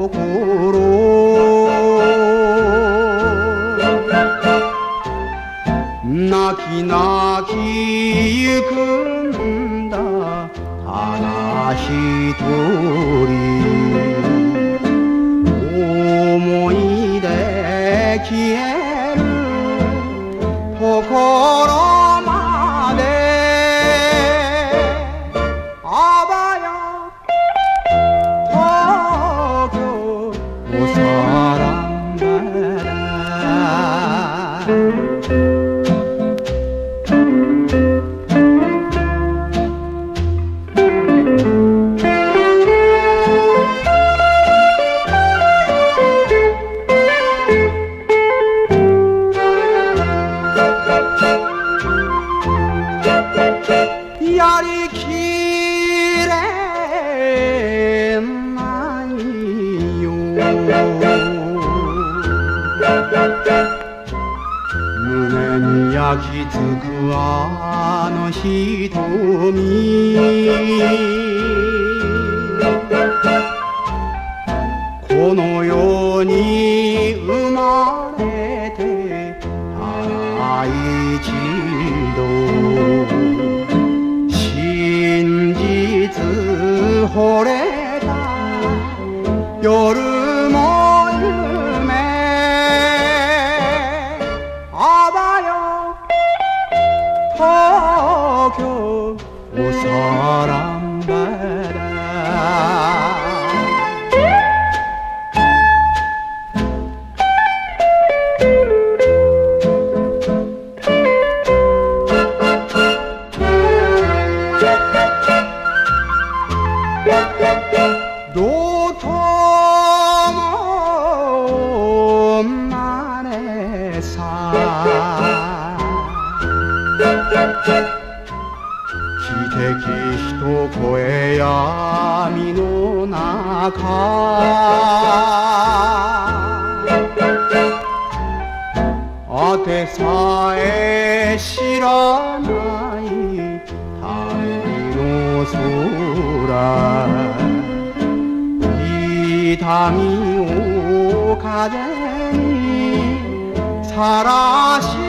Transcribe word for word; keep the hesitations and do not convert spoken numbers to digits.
泣き泣きゆくんだただ一人思い出消えるところまであばよ東京おさらばやりきれないよ胸に焼き付くあの瞳この世に生まれてただ一度真実惚れた夜も夢あばよ東京おさらばだどうともなれさ汽笛一声闇の中あてさえ知らない旅の空痛みを風にさらし